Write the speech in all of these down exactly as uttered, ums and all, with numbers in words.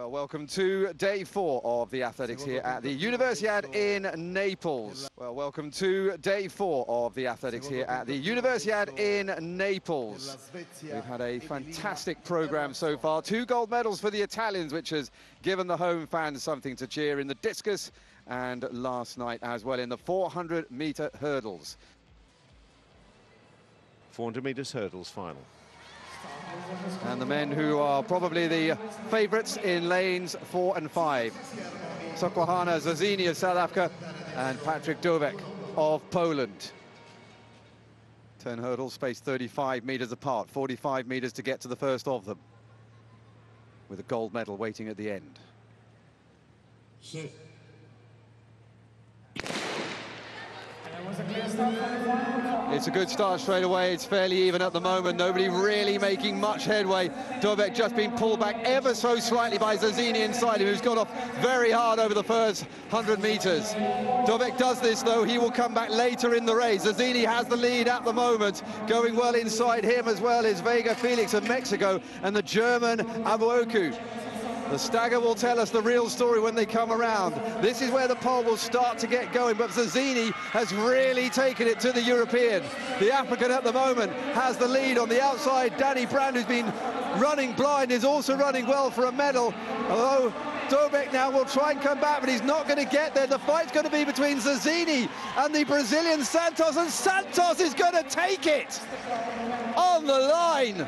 Well, welcome to day four of the athletics here at the Universiade in Naples. Well, welcome to day four of the athletics here at the Universiade in Naples. We've had a fantastic program so far. Two gold medals for the Italians, which has given the home fans something to cheer in the discus, and last night as well in the four hundred meter hurdles. four hundred meters hurdles final. And the men who are probably the favourites in lanes four and five. Sokłahana Zazini of South Africa and Patryk Dovek of Poland. ten hurdles spaced thirty-five metres apart, forty-five metres to get to the first of them, with a gold medal waiting at the end. Shit. It's a good start straight away. It's fairly even at the moment. Nobody really making much headway. Dovek just being pulled back ever so slightly by Zazini inside him, who's got off very hard over the first one hundred metres. Dovek does this, though. He will come back later in the race. Zazini has the lead at the moment. Going well inside him as well is Vega Felix of Mexico and the German Abuoku. The stagger will tell us the real story when they come around. This is where the pole will start to get going, but Zazini has really taken it to the European. The African at the moment has the lead on the outside. Danny Brand, who's been running blind, is also running well for a medal. Although Dovek now will try and come back, but he's not going to get there. The fight's going to be between Zazini and the Brazilian Santos, and Santos is going to take it on the line.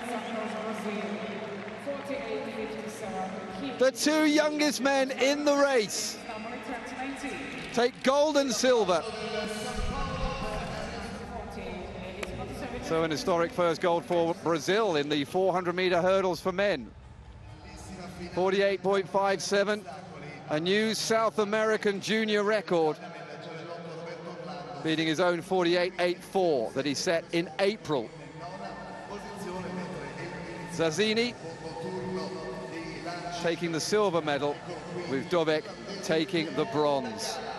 The two youngest men in the race take gold and silver. So an historic first gold for Brazil in the four hundred meter hurdles for men. forty-eight point five seven, a new South American junior record, beating his own forty-eight point eight four that he set in April. Zazini taking the silver medal, with Dovek taking the bronze.